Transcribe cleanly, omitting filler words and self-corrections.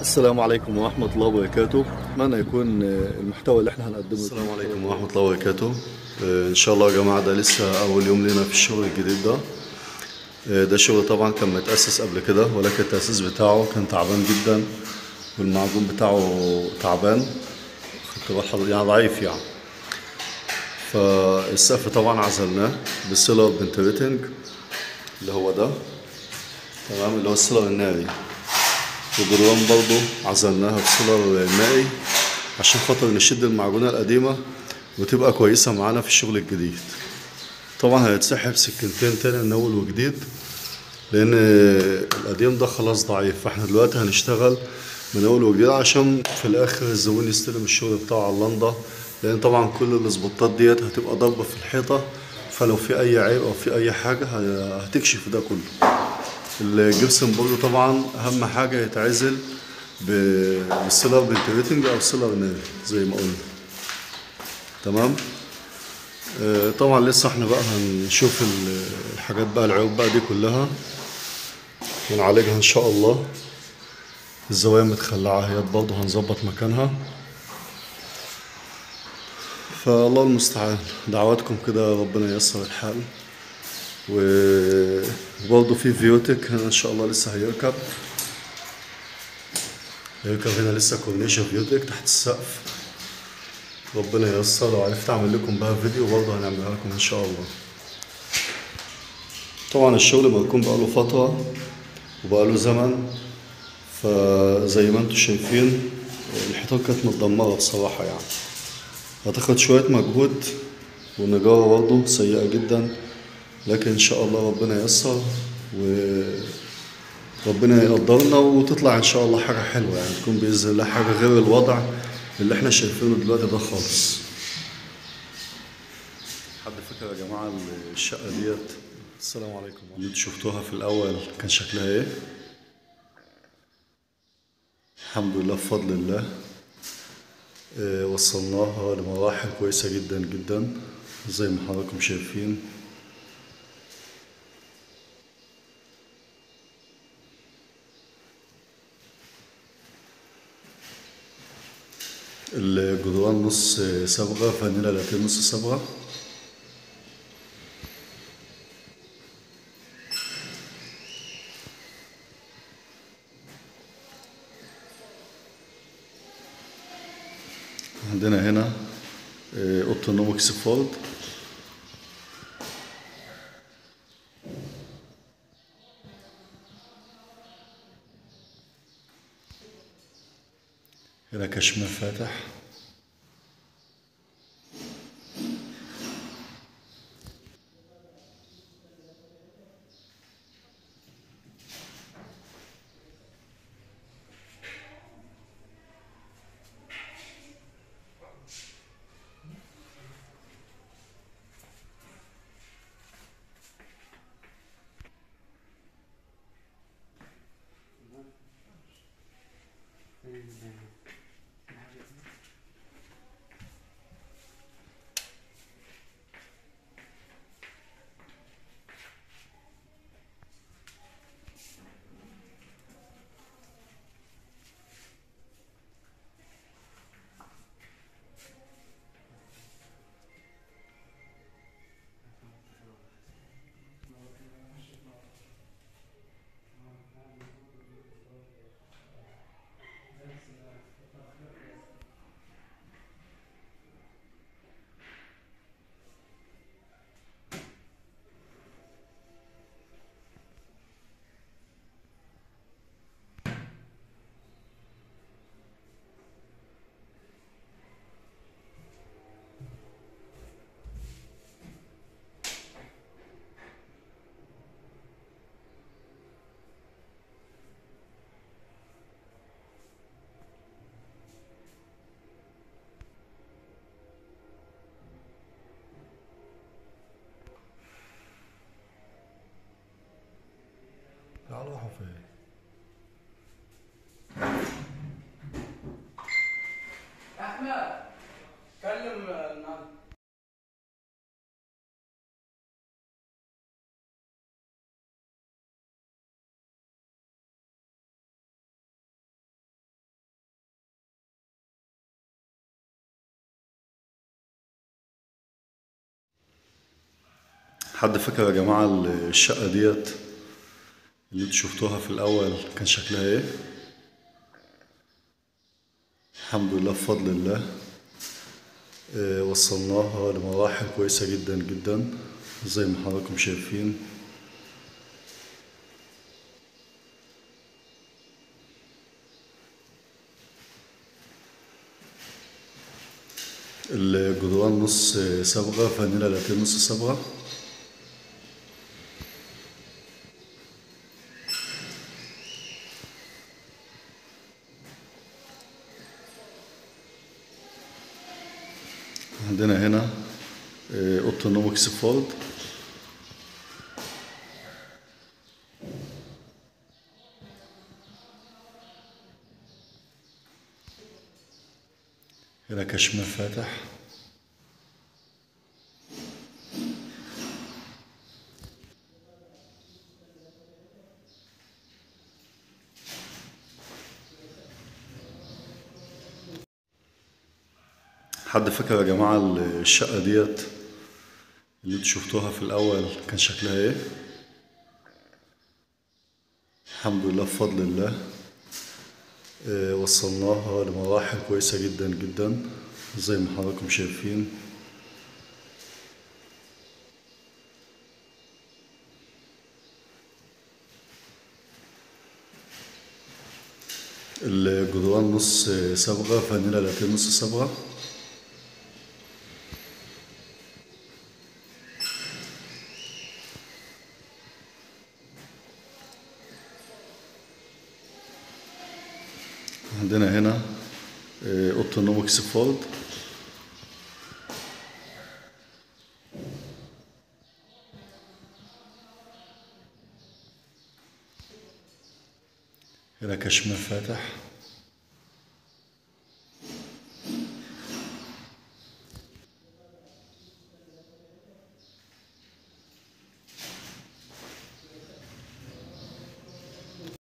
السلام عليكم ورحمة الله وبركاته. أتمنى يكون المحتوى اللي احنا هنقدمه السلام عليكم ورحمة الله وبركاته. إن شاء الله يا جماعة ده لسه أول يوم لنا في الشغل الجديد ده. ده شغل طبعا كان متأسس قبل كده، ولكن التأسيس بتاعه كان تعبان جدا، والمعجون بتاعه تعبان، خدت بال حضرتك؟ يعني ضعيف يعني. فالسقف طبعا عزلناه بالسيلر بنتريتنج اللي هو ده، تمام، اللي هو السيلر الناري. والجدران برضه عزلناها بسيلر مائي عشان خاطر نشد المعجونة القديمة وتبقى كويسة معانا في الشغل الجديد. طبعا هيتسحب سكينتين تاني من أول وجديد، لأن القديم ده خلاص ضعيف، فاحنا دلوقتي هنشتغل من أول وجديد عشان في الآخر الزبون يستلم الشغل بتاعه على اللندا، لأن طبعا كل الاسبوتات ديت هتبقى ضربة في الحيطة، فلو في أي عيب أو في أي حاجة هتكشف ده كله. الجبسن برضه طبعا أهم حاجة يتعزل بالسيلر بنتريتنج أو سيلر ناري زي ما قلنا، تمام. طبعا لسه احنا بقى هنشوف الحاجات بقى، العيوب بقى دي كلها ونعالجها ان شاء الله. الزوايا متخلعة اهيت برضه هنظبط مكانها، فالله المستعان. دعواتكم كده ربنا ييسر الحال. وبرضه في فيوتك هنا ان شاء الله لسه هيركب هنا لسه كورنيش فيوتك تحت السقف. ربنا ييسر، لو عرفت اعمل لكم بقى فيديو برضه هنعملها لكم ان شاء الله. طبعا الشغل بيكون بقاله فترة وبقاله زمن، فزي ما انتم شايفين الحيطان كانت متدمرة بصراحة يعني. هتاخد شوية مجهود، والنجارة برضه سيئة جدا، لكن ان شاء الله ربنا ييسر وربنا يقدرنا وتطلع ان شاء الله حاجة حلوة، يعني تكون بإذن الله حاجة غير الوضع اللي احنا شايفينه دلوقتي ده خالص. حد فكرة يا جماعة الشقة ديت، السلام عليكم، اللي انتوا شفتوها في الأول كان شكلها ايه؟ الحمد لله بفضل الله وصلناها لمراحل كويسة جدا جدا زي ما حضراتكم شايفين. الجدران نص صبغة، فانيلا لاتيه نص صبغة. عندنا هنا اوضه النوم اكسفورد. هنا كشمير فاتح. تعالوا فين؟ احمد كلم النهارده. حد فاكر يا جماعة الشقة ديت اللي انتوا شفتوها في الأول كان شكلها ايه؟ الحمد لله بفضل الله وصلناها لمراحل كويسة جدا جدا زي ما حضراتكم شايفين. الجدران نص صبغة، فانيلا لاتيه نص صبغة. عندنا هنا اوضه النوم اكسفورد. هنا كشمير فاتح. حد فاكر يا جماعة الشقة ديت اللي انتوا شفتوها في الأول كان شكلها ايه؟ الحمد لله بفضل الله وصلناها لمراحل كويسة جدا جدا زي ما حضراتكم شايفين. الجدران نص صبغة، فانيلا لاتيه نص صبغة. عندنا هنا اوضه النوم اكسفورد. هنا كشمير فاتح.